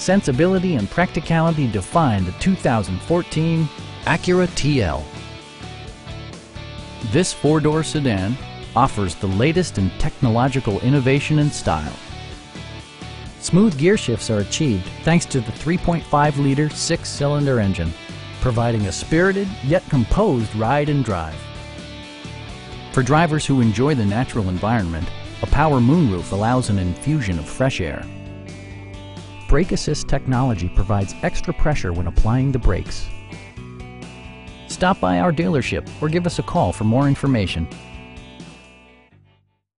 sensibility and practicality define the 2014 Acura TL. This four-door sedan offers the latest in technological innovation and style. Smooth gear shifts are achieved thanks to the 3.5-liter six-cylinder engine, providing a spirited yet composed ride and drive. For drivers who enjoy the natural environment, a power moonroof allows an infusion of fresh air. Brake assist technology provides extra pressure when applying the brakes. Stop by our dealership or give us a call for more information.